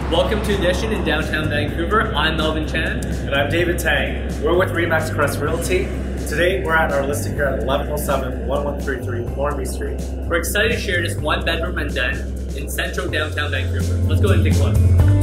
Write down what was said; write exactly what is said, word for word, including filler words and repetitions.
Welcome to Edition in Downtown Vancouver. I'm Melvin Chan. And I'm David Tang. We're with REMAX CREST Realty. Today we're at our listing here at eleven oh seven, eleven thirty-three Hornby Street. We're excited to share this one bedroom and den in central downtown Vancouver. Let's go ahead and take a look.